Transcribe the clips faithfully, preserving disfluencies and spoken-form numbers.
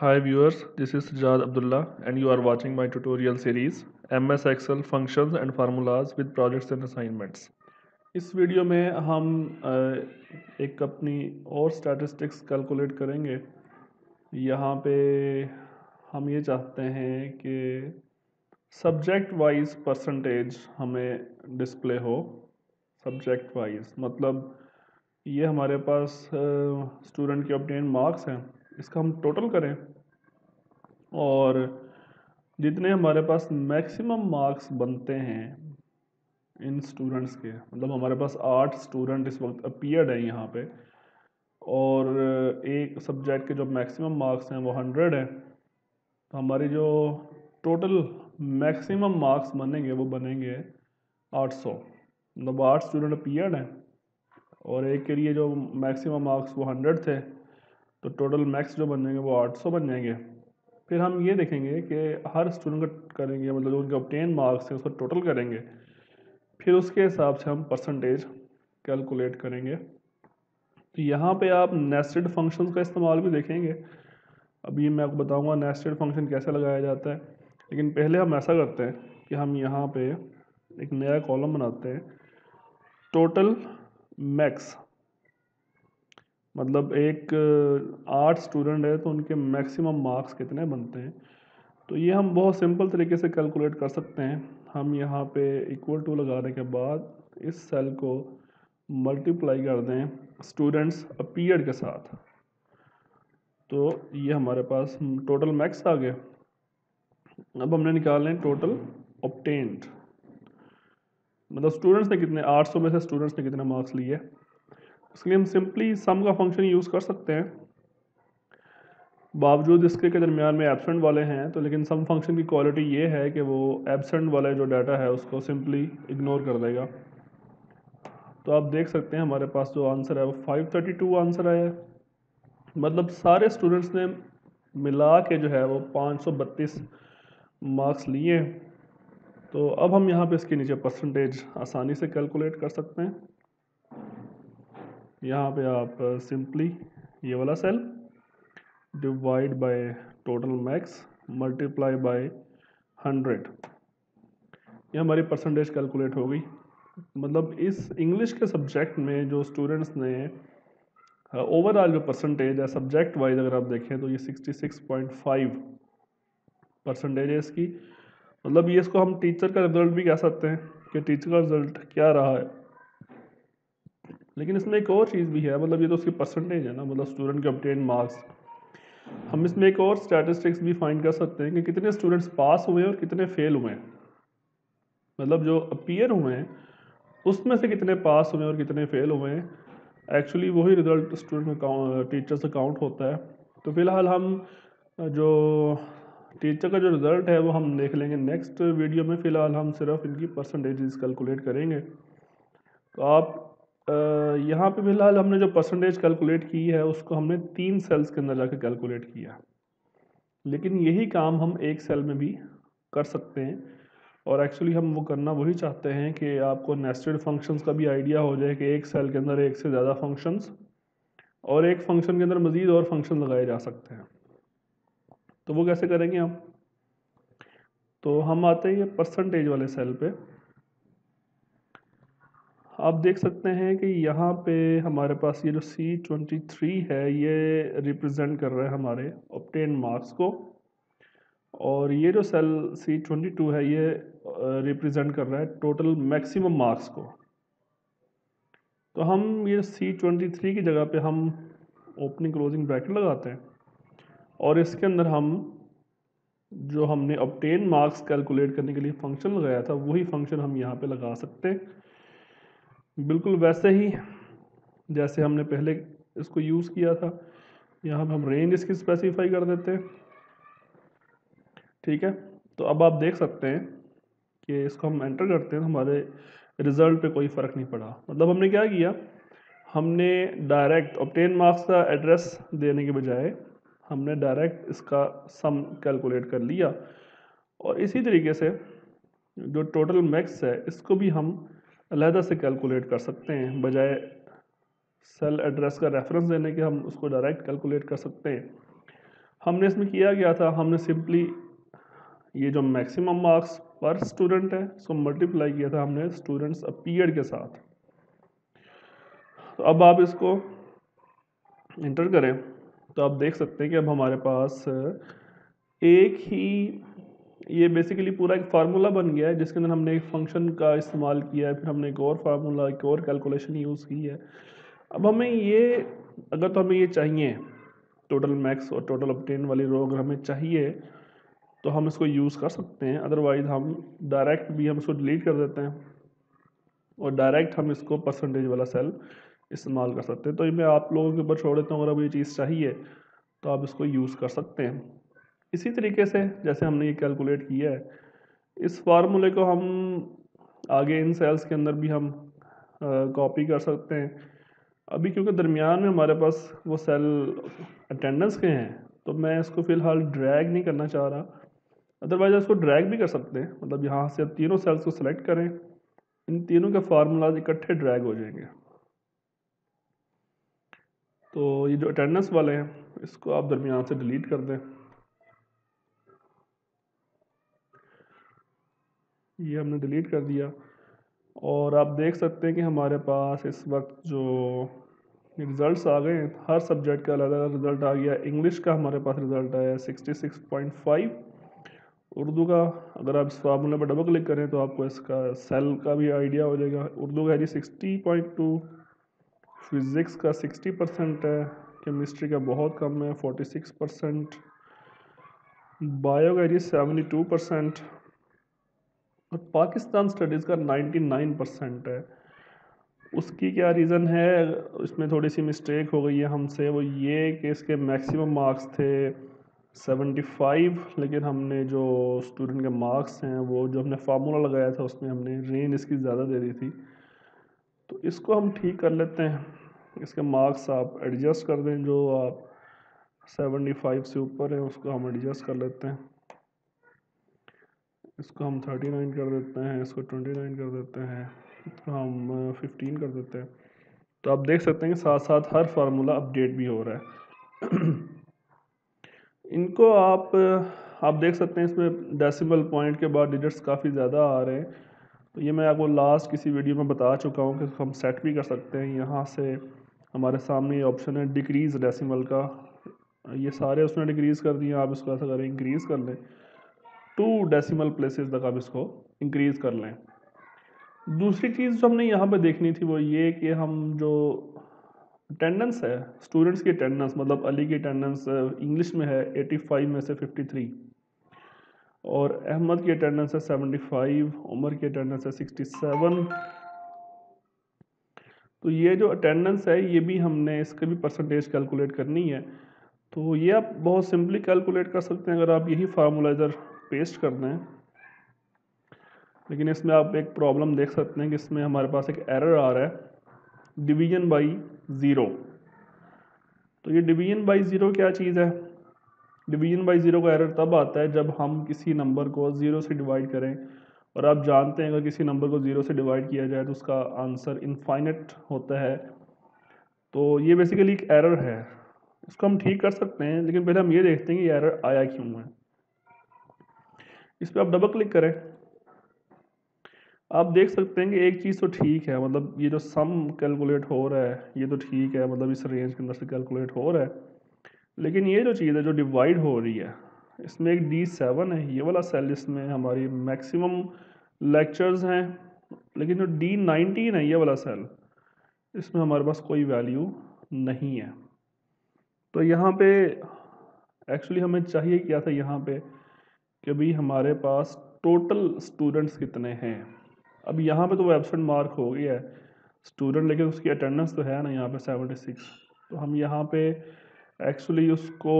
Hi viewers, this is Sajad Abdullah and you are watching my tutorial series M S Excel Functions and Formulas with Projects and Assignments. इस video में हम अ, एक अपनी और statistics calculate करेंगे। यहाँ पे हम ये चाहते हैं कि सब्जेक्ट वाइज परसेंटेज हमें डिस्प्ले हो। सब्जेक्ट वाइज मतलब ये हमारे पास स्टूडेंट के ऑब्टेन मार्क्स हैं, इसका हम टोटल करें और जितने हमारे पास मैक्सिमम मार्क्स बनते हैं इन स्टूडेंट्स के, मतलब हमारे पास आठ स्टूडेंट इस वक्त अपीयर्ड है यहाँ पे और एक सब्जेक्ट के जो मैक्सिमम मार्क्स हैं वो हंड्रेड है, तो हमारी जो टोटल मैक्सिमम मार्क्स बनेंगे वो बनेंगे आठ सौ। मतलब आठ स्टूडेंट अपीयर्ड हैं और एक के लिए जो मैक्सिमम मार्क्स वो हंड्रेड थे, तो टोटल मैक्स जो बन जाएंगे वो आठ सौ बन जाएंगे। फिर हम ये देखेंगे कि हर स्टूडेंट का करेंगे, मतलब जो उनके ऑब्टेन मार्क्स हैं उसको टोटल करेंगे, फिर उसके हिसाब से हम परसेंटेज कैलकुलेट करेंगे। तो यहाँ पे आप नेस्टेड फंक्शंस का इस्तेमाल भी देखेंगे। अभी मैं आपको बताऊंगा नेस्टेड फंक्शन कैसे लगाया जाता है, लेकिन पहले हम ऐसा करते हैं कि हम यहाँ पे एक नया कॉलम बनाते हैं, टोटल मैक्स। मतलब एक आठ स्टूडेंट है तो उनके मैक्सिमम मार्क्स कितने बनते हैं, तो ये हम बहुत सिंपल तरीके से कैलकुलेट कर सकते हैं। हम यहाँ पे इक्वल टू लगाने के बाद इस सेल को मल्टीप्लाई कर दें स्टूडेंट्स अपीयर्ड के साथ, तो ये हमारे पास टोटल मैक्स आ गया। अब हमने निकालना है टोटल ऑब्टेन्ड, मतलब स्टूडेंट्स ने कितने, आठ सौ में से स्टूडेंट्स ने कितने मार्क्स लिए। इसके लिए हम सिंपली सम का फंक्शन यूज़ कर सकते हैं। बावजूद इसके के दरमियान में एब्सेंट वाले हैं, तो लेकिन सम फंक्शन की क्वालिटी ये है कि वो एब्सेंट वाला जो डाटा है उसको सिंपली इग्नोर कर देगा। तो आप देख सकते हैं हमारे पास जो आंसर है वो फाइव थर्टी टू आंसर आया है। मतलब सारे स्टूडेंट्स ने मिला के जो है वो पाँच सौ बत्तीस मार्क्स लिए। तो अब हम यहाँ पे इसके नीचे परसेंटेज आसानी से कैलकुलेट कर सकते हैं। यहाँ पे आप सिंपली ये वाला cell divide by total max multiply by hundred, ये हमारी परसेंटेज कैलकुलेट हो गई। मतलब इस इंग्लिश के सब्जेक्ट में जो स्टूडेंट्स ने ओवरऑल जो परसेंटेज है सब्जेक्ट वाइज अगर आप देखें तो ये sixty six point five percentage है इसकी। मतलब ये इसको हम टीचर का रिजल्ट भी कह सकते हैं कि टीचर का रिजल्ट क्या रहा है। लेकिन इसमें एक और चीज़ भी है, मतलब ये तो उसकी परसेंटेज है ना, मतलब स्टूडेंट के ऑब्टेन मार्क्स। हम इसमें एक और स्टैटिस्टिक्स भी फाइंड कर सकते हैं कि कितने स्टूडेंट्स पास हुए हैं और कितने फेल हुए हैं। मतलब जो अपीयर हुए हैं उसमें से कितने पास हुए हैं और कितने फेल हुए हैं, एक्चुअली वही रिजल्ट स्टूडेंट का टीचर से काउंट होता है। तो फिलहाल हम जो टीचर का जो रिज़ल्ट है वो हम देख लेंगे नेक्स्ट वीडियो में। फ़िलहाल हम सिर्फ इनकी परसेंटेजेस कैलकुलेट करेंगे। तो आप यहाँ पे फ़िलहाल हमने जो परसेंटेज कैलकुलेट की है उसको हमने तीन सेल्स के अंदर जाके कैलकुलेट किया, लेकिन यही काम हम एक सेल में भी कर सकते हैं। और एक्चुअली हम वो करना वही चाहते हैं कि आपको नेस्टेड फंक्शंस का भी आइडिया हो जाए कि एक सेल के अंदर एक से ज़्यादा फंक्शंस और एक फंक्शन के अंदर मज़ीद और फंक्शन लगाए जा सकते हैं। तो वो कैसे करेंगे हम, तो हम आते हैं ये परसेंटेज वाले सेल पे। आप देख सकते हैं कि यहाँ पे हमारे पास ये जो सी ट्वेंटी थ्री है ये रिप्रेजेंट कर रहा है हमारे ऑब्टेन मार्क्स को, और ये जो सेल सी ट्वेंटी टू है ये रिप्रेजेंट कर रहा है टोटल मैक्सिमम मार्क्स को। तो हम ये सी ट्वेंटी थ्री की जगह पे हम ओपनिंग क्लोजिंग ब्रैकेट लगाते हैं और इसके अंदर हम जो हमने ऑब्टेन मार्क्स कैलकुलेट करने के लिए फंक्शन लगाया था वही फंक्शन हम यहाँ पे लगा सकते हैं, बिल्कुल वैसे ही जैसे हमने पहले इसको यूज़ किया था। यहाँ पे हम रेंज इसकी स्पेसिफाई कर देते हैं, ठीक है। तो अब आप देख सकते हैं कि इसको हम एंटर करते हैं तो हमारे रिज़ल्ट पे कोई फ़र्क नहीं पड़ा। मतलब हमने क्या किया, हमने डायरेक्ट ऑब्टेन मार्क्स का एड्रेस देने के बजाय हमने डायरेक्ट इसका सम कैलकुलेट कर लिया। और इसी तरीके से जो टोटल मैक्स है इसको भी हम अलहदा से कैलकुलेट कर सकते हैं, बजाय सेल एड्रेस का रेफरेंस देने के हम उसको डायरेक्ट कैलकुलेट कर सकते हैं। हमने इसमें किया क्या था, हमने सिंपली ये जो मैक्सिमम मार्क्स पर स्टूडेंट है इसको मल्टीप्लाई किया था हमने स्टूडेंट्स अपीयर्ड के साथ। तो अब आप इसको इंटर करें तो आप देख सकते हैं कि अब हमारे पास एक ही ये बेसिकली पूरा एक फार्मूला बन गया है जिसके अंदर हमने एक फंक्शन का इस्तेमाल किया है, फिर हमने एक और फार्मूला एक और कैलकुलेशन यूज़ की है। अब हमें ये अगर तो हमें ये चाहिए टोटल मैक्स और टोटल ऑब्टेन वाली रो अगर हमें चाहिए तो हम इसको यूज़ कर सकते हैं, अदरवाइज हम डायरेक्ट भी हम इसको डिलीट कर देते हैं और डायरेक्ट हम इसको परसेंटेज वाला सेल इस्तेमाल कर सकते हैं। तो ये मैं आप लोगों के ऊपर छोड़ देता हूँ, अगर अब ये चीज़ चाहिए तो आप इसको यूज़ कर सकते हैं। इसी तरीके से जैसे हमने ये कैलकुलेट किया है, इस फार्मूले को हम आगे इन सेल्स के अंदर भी हम कॉपी कर सकते हैं। अभी क्योंकि दरमियान में हमारे पास वो सेल अटेंडेंस के हैं तो मैं इसको फ़िलहाल ड्रैग नहीं करना चाह रहा, अदरवाइज इसको ड्रैग भी कर सकते हैं। मतलब यहाँ से अब तीनों सेल्स को सिलेक्ट करें, इन तीनों के फार्मूलाज इकट्ठे ड्रैग हो जाएंगे। तो ये जो अटेंडेंस वाले हैं इसको आप दरमियान से डिलीट कर दें। ये हमने डिलीट कर दिया और आप देख सकते हैं कि हमारे पास इस वक्त जो रिज़ल्ट्स आ गए हैं, हर सब्जेक्ट का अलग अलग रिज़ल्ट आ गया। इंग्लिश का हमारे पास रिज़ल्ट आया sixty six point five, Urdu का अगर आप इस फार्मूले पर डबल क्लिक करें तो आपको इसका सेल का भी आइडिया हो जाएगा। उर्दू का है जी सिक्सटी पॉइंट टू, फिज़िक्स का सिक्सटी परसेंट है, केमिस्ट्री का बहुत कम है फोर्टी सिक्स परसेंट, बायो का है जी सेवेंटी टू परसेंट और पाकिस्तान स्टडीज़ का नाइन्टी नाइन परसेंट है। उसकी क्या रीज़न है, इसमें थोड़ी सी मिस्टेक हो गई है हमसे, वो ये कि इसके मैक्सिमम मार्क्स थे सेवेंटी फाइव, लेकिन हमने जो स्टूडेंट के मार्क्स हैं वो जो हमने फार्मूला लगाया था उसमें हमने रेंज इसकी ज़्यादा दे दी थी। तो इसको हम ठीक कर लेते हैं, इसके मार्क्स आप एडजस्ट कर दें, जो आप सेवेंटी फाइव से ऊपर है उसको हम एडजस्ट कर लेते हैं। इसको हम थर्टी नाइन कर देते हैं, इसको ट्वेंटी नाइन कर देते हैं, इसको हम फिफ्टीन कर देते हैं। तो आप देख सकते हैं कि साथ साथ हर फार्मूला अपडेट भी हो रहा है। इनको आप आप देख सकते हैं इसमें डेसिमल पॉइंट के बाद डिजिट्स काफ़ी ज़्यादा आ रहे हैं। तो ये मैं आपको लास्ट किसी वीडियो में बता चुका हूँ कि हम सेट भी कर सकते हैं। यहाँ से हमारे सामने ये ऑप्शन है डिक्रीज़ डेसिमल का, ये सारे उसने डिक्रीज़ कर दिए, आप इसको ऐसा करें इंक्रीज़ कर लें, टू डेसिमल प्लेसेस तक आप इसको इंक्रीज़ कर लें। दूसरी चीज़ जो हमने यहाँ पे देखनी थी वो ये कि हम जो अटेंडेंस है स्टूडेंट्स की अटेंडेंस, मतलब अली की अटेंडेंस इंग्लिश में है एटी फाइव में से फिफ्टी थ्री और अहमद की अटेंडेंस है सेवेंटी फाइव, उमर की अटेंडेंस है सिक्सटी सेवन। तो ये जो अटेंडेंस है ये भी हमने इसके भी परसेंटेज कैलकुलेट करनी है। तो ये आप बहुत सिंपली कैलकुलेट कर सकते हैं अगर आप यही फार्मूला इधर पेस्ट कर दें। लेकिन इसमें आप एक प्रॉब्लम देख सकते हैं कि इसमें हमारे पास एक एरर आ रहा है, डिवीजन बाई ज़ीरो। तो ये डिवीजन बाई ज़ीरो क्या चीज़ है, डिवीजन बाई ज़ीरो का एरर तब आता है जब हम किसी नंबर को ज़ीरो से डिवाइड करें, और आप जानते हैं अगर किसी नंबर को ज़ीरो से डिवाइड किया जाए तो उसका आंसर इनफाइनेट होता है। तो ये बेसिकली एक एरर है, इसको हम ठीक कर सकते हैं, लेकिन पहले हम ये देखते हैं कि ये एरर आया क्यों है। इस पर आप डबल क्लिक करें, आप देख सकते हैं कि एक चीज़ तो ठीक है, मतलब ये जो सम कैलकुलेट हो रहा है ये तो ठीक है, मतलब इस रेंज के अंदर से कैलकुलेट हो रहा है, लेकिन ये जो चीज़ है जो डिवाइड हो रही है इसमें एक डी सेवन है, ये वाला सेल इसमें हमारी मैक्सिमम लेक्चर्स हैं, लेकिन जो डी नाइनटीन है ये वाला सेल इसमें हमारे पास कोई वैल्यू नहीं है। तो यहाँ पे एक्चुअली हमें चाहिए क्या था यहाँ पे कि भाई हमारे पास टोटल स्टूडेंट्स कितने हैं। अब यहाँ पे तो वो एब्सेंट मार्क हो गया है स्टूडेंट, लेकिन उसकी अटेंडेंस तो है ना यहाँ पे सेवेंटी सिक्स। तो हम यहाँ पे एक्चुअली उसको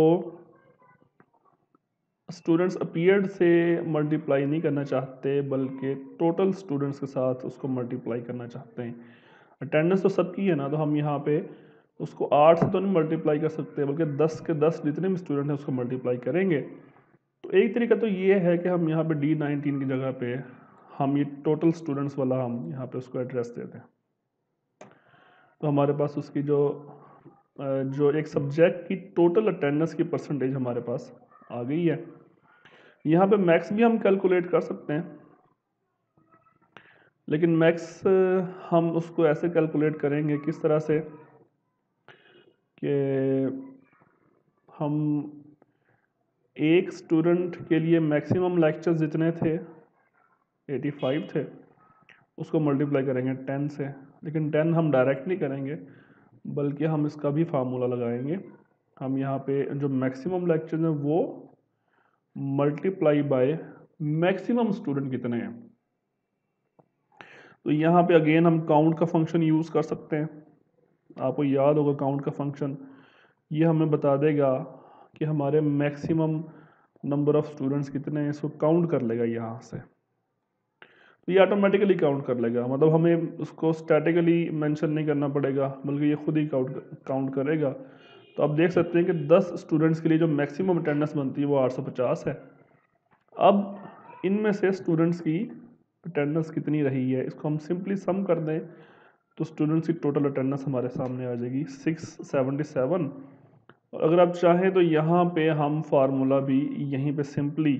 स्टूडेंट्स अपीयर्ड से मल्टीप्लाई नहीं करना चाहते, बल्कि टोटल स्टूडेंट्स के साथ उसको मल्टीप्लाई करना चाहते हैं। अटेंडेंस तो सबकी है ना, तो हम यहाँ पे उसको आठ से तो नहीं मल्टीप्लाई कर सकते, बल्कि दस के दस जितने भी स्टूडेंट हैं उसको मल्टीप्लाई करेंगे। तो एक तरीका तो ये है कि हम यहाँ पे डी नाइनटीन की जगह पे हम ये टोटल स्टूडेंट्स वाला हम यहाँ पे उसको एड्रेस देते हैं। तो हमारे पास उसकी जो जो एक सब्जेक्ट की टोटल अटेंडेंस की परसेंटेज हमारे पास आ गई है। यहाँ पे मैक्स भी हम कैलकुलेट कर सकते हैं, लेकिन मैक्स हम उसको ऐसे कैलकुलेट करेंगे किस तरह से कि हम एक स्टूडेंट के लिए मैक्सिमम लेक्चर्स जितने थे पचासी थे, उसको मल्टीप्लाई करेंगे टेन से। लेकिन टेन हम डायरेक्ट नहीं करेंगे, बल्कि हम इसका भी फार्मूला लगाएंगे। हम यहाँ पे जो मैक्सिमम लेक्चर्स हैं वो मल्टीप्लाई बाय मैक्सिमम स्टूडेंट कितने हैं। तो यहाँ पे अगेन हम काउंट का फंक्शन यूज़ कर सकते हैं। आपको याद होगा काउंट का फंक्शन, ये हमें बता देगा कि हमारे मैक्सिमम नंबर ऑफ़ स्टूडेंट्स कितने हैं, इसको काउंट कर लेगा यहाँ से। तो ये ऑटोमेटिकली काउंट कर लेगा, मतलब हमें उसको स्टैटिकली मेंशन नहीं करना पड़ेगा, बल्कि ये खुद ही काउंट काउंट करेगा। तो आप देख सकते हैं कि दस स्टूडेंट्स के लिए जो मैक्सिमम अटेंडेंस बनती है वो आठ सौ पचास है। अब इनमें से स्टूडेंट्स की अटेंडेंस कितनी रही है, इसको हम सिंपली सम कर दें तो स्टूडेंट्स की टोटल अटेंडेंस हमारे सामने आ जाएगी सिक्स सेवेंटी सेवन। और अगर आप चाहें तो यहाँ पे हम फार्मूला भी यहीं पे सिंपली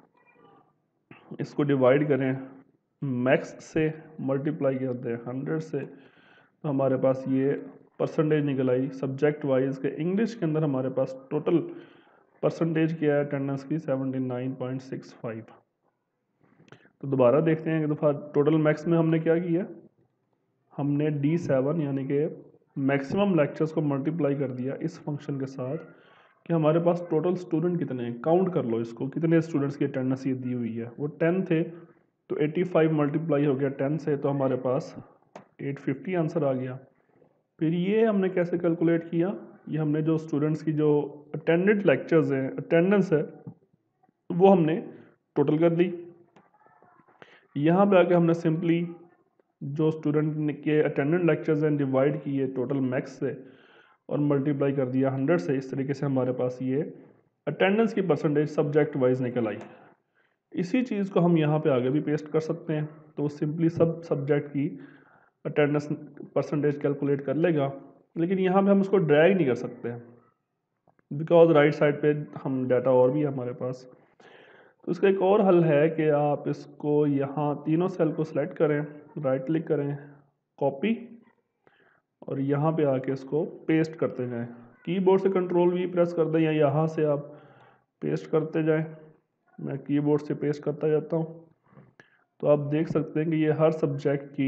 इसको डिवाइड करें, मैक्स से मल्टीप्लाई करते हैं हंड्रेड से, तो हमारे पास ये परसेंटेज निकल आई सब्जेक्ट वाइज के। इंग्लिश के अंदर हमारे पास टोटल परसेंटेज क्या है अटेंडेंस की, seventy nine point six five. तो दोबारा देखते हैं कि दफ़ा टोटल मैक्स में हमने क्या किया, हमने डी सेवन यानी कि मैक्सिमम लेक्चर्स को मल्टीप्लाई कर दिया इस फंक्शन के साथ कि हमारे पास टोटल स्टूडेंट कितने हैं। काउंट कर लो इसको, कितने स्टूडेंट्स की अटेंडेंस ये दी हुई है। वो टेन थे तो पचासी मल्टीप्लाई हो गया टेन से, तो हमारे पास एट फिफ्टी आंसर आ गया। फिर ये हमने कैसे कैलकुलेट किया, ये हमने जो स्टूडेंट्स की जो अटेंडेड लेक्चर्स हैं, अटेंडेंस है, वो हमने टोटल कर ली। यहाँ पे आके हमने सिंपली जो स्टूडेंट के अटेंडेंट लेक्चर्स हैं डिवाइड किए टोटल मैक्स से और मल्टीप्लाई कर दिया हंड्रेड से। इस तरीके से हमारे पास ये अटेंडेंस की परसेंटेज सब्जेक्ट वाइज निकल आई। इसी चीज़ को हम यहाँ पे आगे भी पेस्ट कर सकते हैं, तो सिंपली सब सब्जेक्ट की अटेंडेंस परसेंटेज कैलकुलेट कर लेगा। लेकिन यहाँ पे हम उसको ड्रैग नहीं कर सकते बिकॉज राइट साइड पे हम डाटा और भी है हमारे पास। तो इसका एक और हल है कि आप इसको यहाँ तीनों सेल को सिलेक्ट करें, राइट क्लिक करें, कॉपी, और यहाँ पे आके इसको पेस्ट करते जाएं। कीबोर्ड से कंट्रोल वी प्रेस कर दें या यहाँ से आप पेस्ट करते जाएं। मैं कीबोर्ड से पेस्ट करता जाता हूँ। तो आप देख सकते हैं कि ये हर सब्जेक्ट की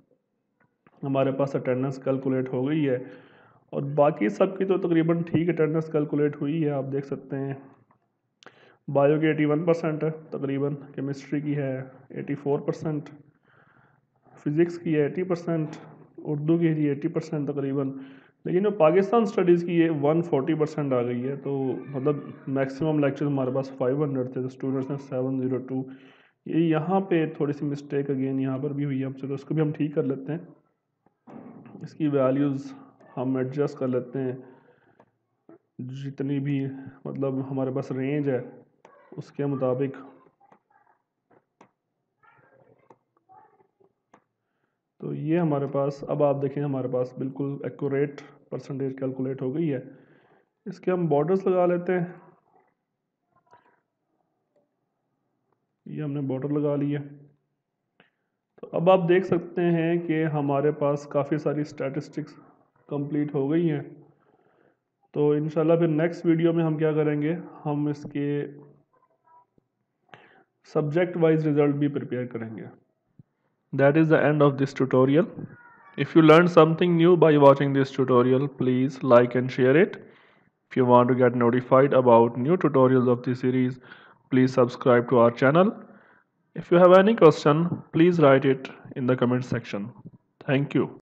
हमारे पास अटेंडेंस कैलकुलेट हो गई है, और बाकी सब की तो तकरीबन ठीक अटेंडेंस कैलकुलेट हुई है। आप देख सकते हैं बायो की इक्यासी परसेंट है तकरीबन, केमिस्ट्री की है चौरासी परसेंट, फिज़िक्स की है अस्सी परसेंट, उर्दू की है अस्सी परसेंट तकरीबन। लेकिन जो पाकिस्तान स्टडीज़ की ये एक सौ चालीस परसेंट आ गई है। तो मतलब मैक्सिमम लेक्चर हमारे पास पाँच सौ थे, तो स्टूडेंट्स ने सात सौ दो। ये यहाँ पे थोड़ी सी मिस्टेक अगेन यहाँ पर भी हुई है हमसे, तो उसको भी हम ठीक कर लेते हैं। इसकी वैल्यूज़ हम एडजस्ट कर लेते हैं, जितनी भी मतलब हमारे पास रेंज है उसके मुताबिक। तो ये हमारे पास, अब आप देखें हमारे पास बिल्कुल एक्यूरेट परसेंटेज कैलकुलेट हो गई है। इसके हम बॉर्डर्स लगा लेते हैं। ये हमने बॉर्डर लगा लिया। तो अब आप देख सकते हैं कि हमारे पास काफ़ी सारी स्टैटिस्टिक्स कंप्लीट हो गई हैं। तो इंशाल्लाह फिर नेक्स्ट वीडियो में हम क्या करेंगे, हम इसके सब्जेक्ट वाइज रिजल्ट भी प्रिपेयर करेंगे। That is the end of this tutorial. If you learned something new by watching this tutorial, please like and share it. If you want to get notified about new tutorials of this series, please subscribe to our channel. If you have any question, please write it in the comment section. Thank you.